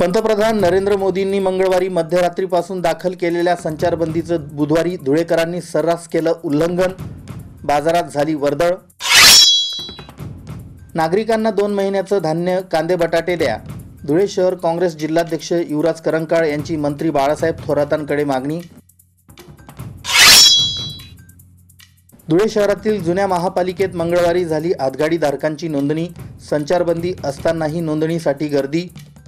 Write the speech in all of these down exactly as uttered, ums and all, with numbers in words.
पंतप्रधान नरेंद्र मोदींनी मंगळवारी मध्यरात्रीपासून दाखल केलेल्या संचारबंदीचं बुधवारी धुळेकरांनी सर्रास केलं उल्लंघन. बाजारात झाली वर्दळ. नागरिकांना दोन महिन्याचं धान्य, कांदे, बटाटे द्या. धुळे शहर काँग्रेस जिल्हाध्यक्ष युवराज करंकाळ यांची मंत्री बाळासाहेब थोरातांकडे मागणी. धुळे शहरातील जुन्या महापालिकेत मंगळवारी झाली हातगाडीधारकांची नोंदणी. संचारबंदी असतानाही नोंदणीसाठी गर्दी.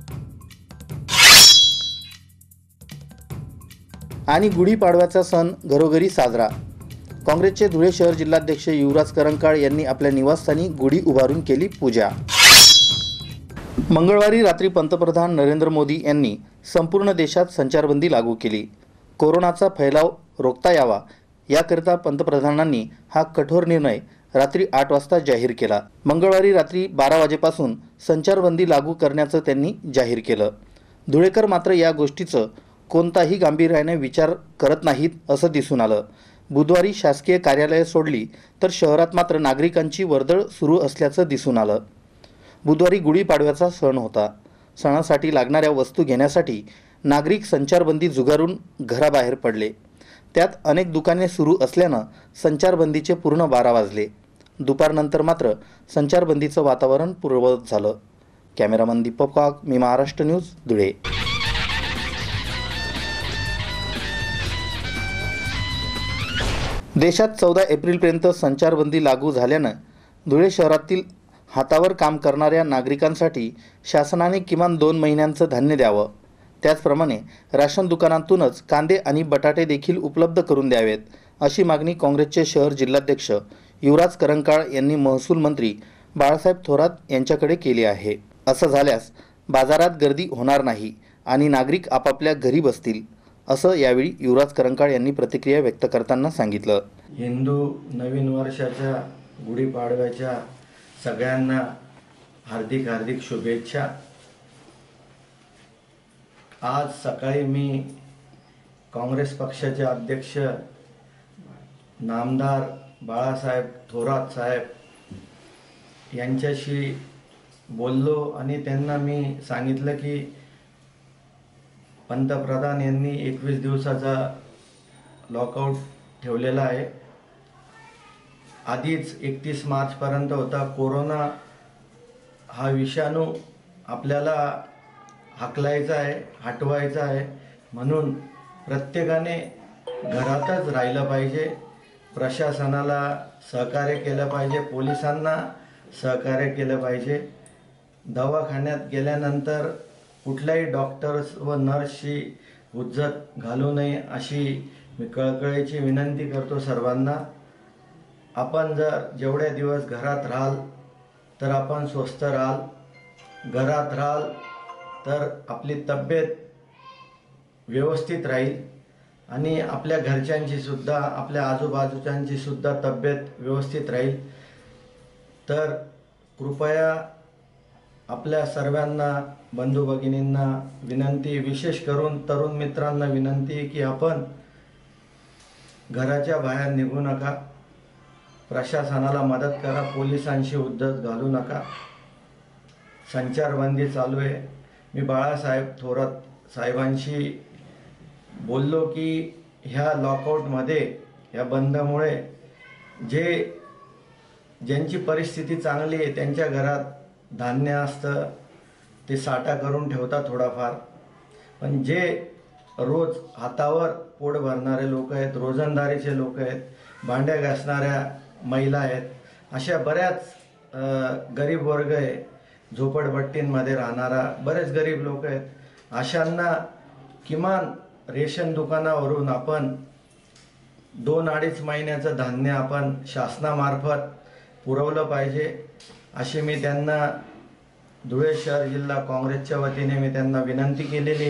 आणि गुढीपाडव्याचा सण घरोघरी साजरा. काँग्रेसचे धुळे शहर जिल्हाध्यक्ष युवराज करंकाळ यांनी आपल्या निवासस्थानी गुढी उभारून केली पूजा. मंगळवारी रात्री पंतप्रधान नरेंद्र मोदी यांनी संपूर्ण देशात संचारबंदी लागू केली. कोरोनाचा फैलाव रोखता यावा याकरिता पंतप्रधानांनी हा कठोर निर्णय रात्री आठ वाजता जाहीर केला. मंगळवारी रात्री बारा वाजेपासून संचारबंदी लागू करण्याचं त्यांनी जाहीर केलं. धुळेकर मात्र या गोष्टीचं कोणताही गांभीर्याने विचार करत नाहीत असं दिसून आलं. बुधवारी शासकीय कार्यालये सोडली तर शहरात मात्र नागरिकांची वर्दळ सुरू असल्याचं दिसून आलं. बुधवारी गुढीपाडव्याचा सण होता. सणासाठी लागणाऱ्या वस्तू घेण्यासाठी नागरिक संचारबंदी झुगारून घराबाहेर पडले. त्यात अनेक दुकाने सुरू असल्यानं संचारबंदीचे पूर्ण बारा वाजले. दुपारनंतर मात्र संचारबंदीचं वातावरण पूर्ववत झालं. कॅमेरामन दीपक वाघ, मी महाराष्ट्र न्यूज, धुळे. देशात चौदा एप्रिलपर्यंत संचारबंदी लागू झाल्यानं धुळे शहरातील हातावर काम करणाऱ्या नागरिकांसाठी शासनाने किमान दोन महिन्यांचं धान्य द्यावं. त्याचप्रमाणे राशन दुकानातूनच कांदे आणि बटाटे देखील उपलब्ध करून द्यावेत, अशी मागणी काँग्रेसचे शहर जिल्हाध्यक्ष युवराज करंकाळ यांनी महसूल मंत्री बाळासाहेब थोरात यांच्याकडे केली आहे. असं झाल्यास बाजारात गर्दी होणार नाही आणि नागरिक आपापल्या घरी बसतील, असं यावेळी युवराज करंकाळ यांनी प्रतिक्रिया व्यक्त करताना सांगितलं. हिंदू नवीन वर्षाच्या गुढीपाडव्याच्या सगळ्यांना हार्दिक हार्दिक शुभेच्छा. आज सकाळी मी काँग्रेस पक्षाचे अध्यक्ष नामदार बाळासाहेब थोरात साहेब यांच्याशी बोललो आणि त्यांना मी सांगितलं की पंतप्रधान यांनी एकवीस दिवसाचा लॉकआउट ठेवलेला आहे. आधीच एकतीस मार्चपर्यंत होता. कोरोना हा विषाणू आपल्याला हाकलायचा आहे, हटवायचा आहे, म्हणून प्रत्येकाने घरातच राहिलं पाहिजे. प्रशासनाला सहकार्य केलं पाहिजे, पोलिसांना सहकार्य केलं पाहिजे. दवाखान्यात गेल्यानंतर कुठल्याही डॉक्टर्स व नर्सची हुज्जत घालू नये, अशी मी कळकळीची विनंती करतो सर्वांना. आपण जर जेवढे दिवस घरात राहाल तर आपण स्वस्थ राहाल. घरात राहाल तर आपली तब्येत व्यवस्थित राहील आणि आपल्या घरच्यांची सुद्धा, आपल्या आजूबाजूच्यांची सुद्धा तब्येत व्यवस्थित राहील. तर कृपया आपल्या सर्वांना, बंधू भगिनींना विनंती, विशेष करून तरुण मित्रांना विनंती की आपण घराच्या बाहेर निघू नका. प्रशासनाला मदत करा, पोलिसांशी हुज्जत घालू नका. संचारबंदी चालू आहे. मी बाळासाहेब थोरात साहेबांशी बोललो की ह्या लॉकआउटमध्ये, ह्या बंदमुळे जे ज्यांची परिस्थिती चांगली आहे त्यांच्या घरात धान्य असतं, ते साठा करून ठेवतात थोडाफार. पण जे रोज हातावर पोट भरणारे लोक आहेत, रोजंदारीचे लोक आहेत, भांड्या घासणाऱ्या महिला आहेत, अशा बऱ्याच गरीब वर्ग आहे, झोपडपट्टींमध्ये राहणारा बरेच गरीब लोक आहेत. अशांना किमान रेशन दुकानावरून आपण दोन अडीच महिन्याचं धान्य आपण शासनामार्फत पुरवलं पाहिजे, अशी मी त्यांना धुळे शहर जिल्हा काँग्रेसच्या वतीने मी त्यांना विनंती केलेली.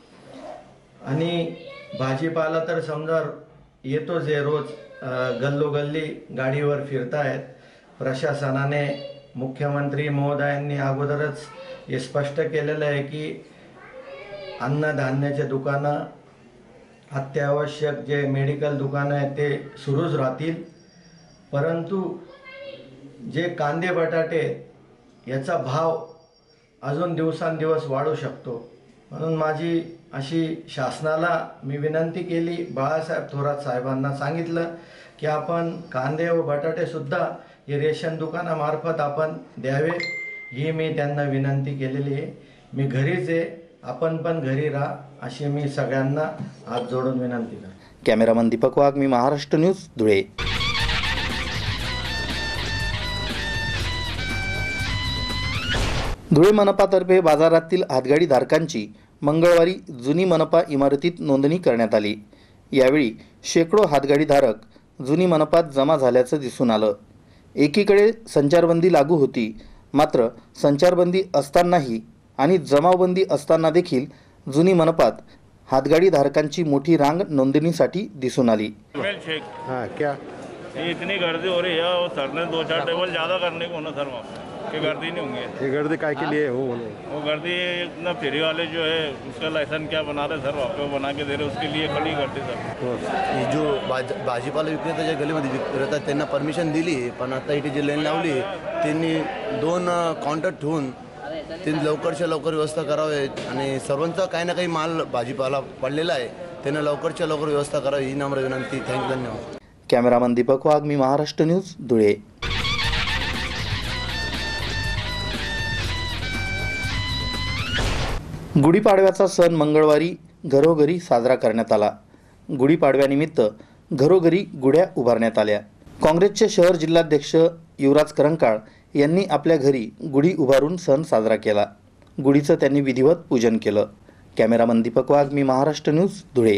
आणि भाजीपाला तर समजा येतोच आहे, रोज गल्लोगल्ली गाडीवर फिरतायत. प्रशासनाने, मुख्यमंत्री महोदयांनी अगोदरच हे स्पष्ट केलेलं आहे की अन्नधान्याचे दुकानं, अत्यावश्यक जे मेडिकल दुकानं आहेत ते सुरूच राहतील. परंतु जे कांदे बटाटे याचा भाव अजून दिवसांदिवस वाढू शकतो. म्हणून माझी अशी शासनाला मी विनंती केली, बाळासाहेब थोरात साहेबांना सांगितलं की आपण कांदे व बटाटे सुद्धा हे रेशन दुकानामार्फत आपण द्यावे, ही मी त्यांना विनंती केलेली आहे. मी घरीच आहे, आपण पण घरी राहा अशी मी सगळ्यांना हात जोडून विनंती करतो. कॅमेरामन दीपक वाघ, मी महाराष्ट्र न्यूज, धुळे. धुळे मनपातर्फे बाजारातील हातगाडी धारकांची मंगळवारी जुनी मनपा इमारतीत नोंदणी करण्यात आली. यावेळी शेकडो हातगाडी धारक जुनी मनपात जमा झाल्याचं दिसून आलं. एकीकडे संचारबंदी लागू होती, मात्र संचारबंदी असतानाही आणि जमावबंदी असताना देखील जुनी मनपात हातगाडी धारकांची मोठी रांग नोंदणीसाठी दिसून आली. हाँ क्या ये इतनी गर्दी हो रही है और सर ने दो चार टेबल ज़्यादा करने को ना सर, वहाँ कि गर्दी नहीं होंगे. ये गर्दी काय के लिए हो बोलो. वो गर्दी इतना फेरी वाले जो है उसका लाइसेंस क्या बना रहे सर, वहाँ पे बना के दे रहे, उसके लिए खड़ी करते सर. ही जो भाज भाजीपाला विक्रेता ज्या गलीमध्ये विक्रेतात त्यांना परमिशन दिली, पण आता इथे जी लाईन लावली त्यांनी दोन काउंटर ठेवून त्यांनी लवकरच्या लवकर व्यवस्था करावी आणि सर्वांचा काही ना काही माल भाजीपाला पडलेला आहे, त्यांना लवकरच्या लवकर व्यवस्था करावी ही नम्र विनंती. थँक्यू, धन्यवाद. कॅमेरामन दीपक वाघ, मी महाराष्ट्र न्यूज, धुळे. गुढीपाडव्याचा सण मंगळवारी घरोघरी साजरा करण्यात आला. गुढीपाडव्यानिमित्त घरोघरी गुढ्या उभारण्यात आल्या. काँग्रेसचे शहर जिल्हाध्यक्ष युवराज करंकाळ यांनी आपल्या घरी गुढी उभारून सण साजरा केला. गुढीचं त्यांनी विधिवत पूजन केलं. कॅमेरामन दीपक वाघ, मी महाराष्ट्र न्यूज, धुळे.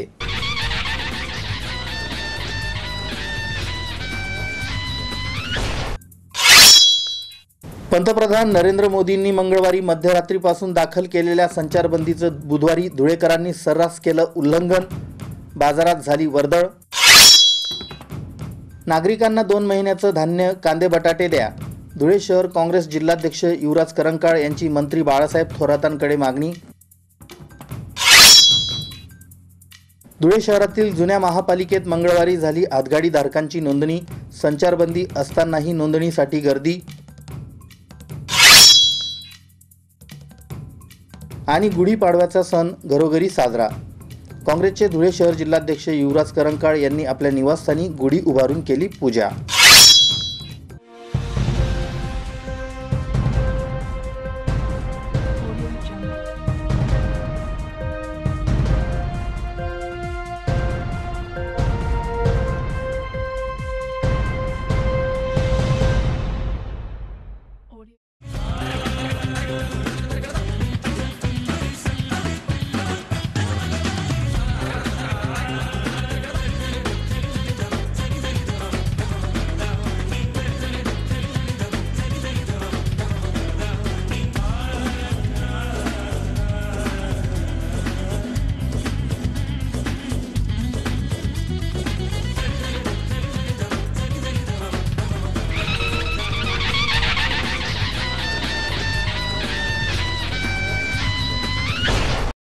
पंतप्रधान नरेंद्र मोदींनी मंगळवारी मध्यरात्रीपासून दाखल केलेल्या संचारबंदीचं बुधवारी धुळेकरांनी सर्रास केलं उल्लंघन. बाजारात झाली वर्दळ. नागरिकांना दोन महिन्याचं धान्य, कांदे, बटाटे द्या. धुळे शहर काँग्रेस जिल्हाध्यक्ष युवराज करंकाळ यांची मंत्री बाळासाहेब थोरातांकडे मागणी. धुळे शहरातील जुन्या महापालिकेत मंगळवारी झाली हातगाडी धारकांची नोंदणी. संचारबंदी असतानाही नोंदणीसाठी गर्दी आणि गुढीपाडव्याचा सण घरोघरी साजरा. काँग्रेसचे धुळे शहर जिल्हाध्यक्ष युवराज करंकाळ यांनी आपल्या निवासस्थानी गुढी उभारून केली पूजा.